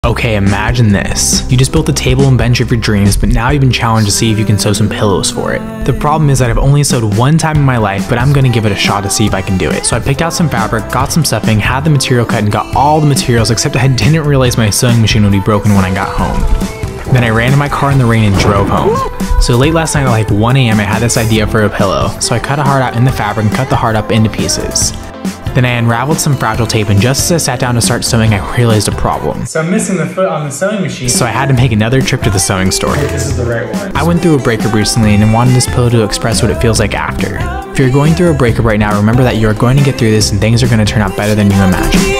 Okay, imagine this. You just built the table and bench of your dreams, but now you've been challenged to see if you can sew some pillows for it. The problem is that I've only sewed one time in my life, but I'm gonna give it a shot to see if I can do it. So I picked out some fabric, got some stuffing, had the material cut, and got all the materials, except I didn't realize my sewing machine would be broken when I got home. Then I ran to my car in the rain and drove home. So late last night at like 1 AM, I had this idea for a pillow. So I cut a heart out in the fabric and cut the heart up into pieces. Then I unraveled some fragile tape, and just as I sat down to start sewing, I realized a problem. So I'm missing the foot on the sewing machine. So I had to make another trip to the sewing store. This is the right one. I went through a breakup recently and wanted this pillow to express what it feels like after. If you're going through a breakup right now, remember that you're going to get through this and things are going to turn out better than you imagine.